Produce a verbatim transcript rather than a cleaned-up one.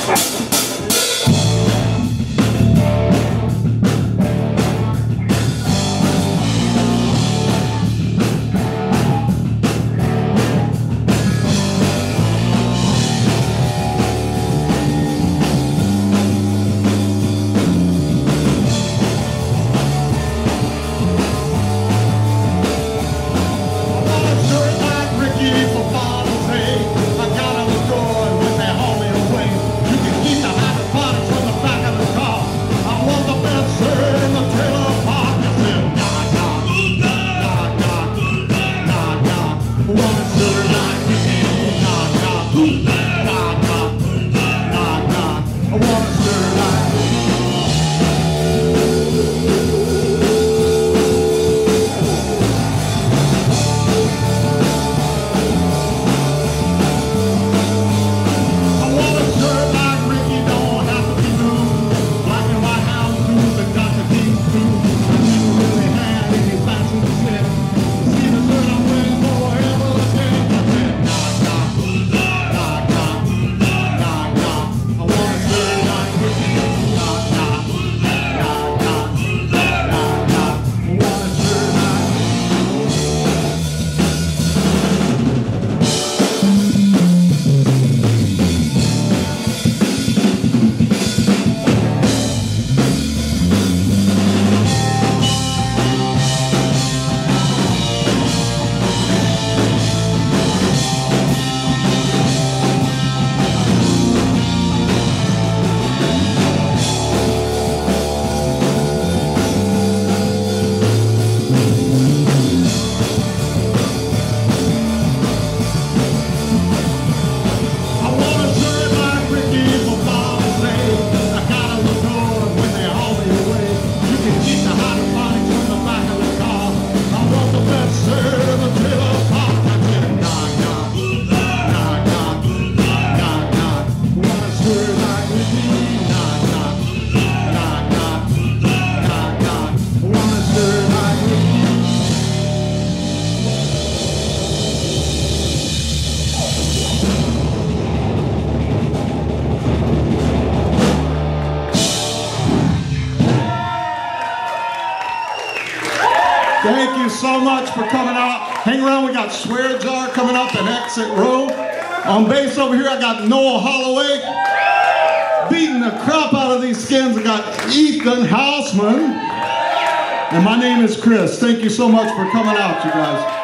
Thank you so much for coming out. Hang around, we got Swear Jar coming up at Exit Row. On bass over here, I got Noah Holloway. Beating the crap out of these skins, I got Ethan Hausman. And my name is Chris. Thank you so much for coming out, you guys.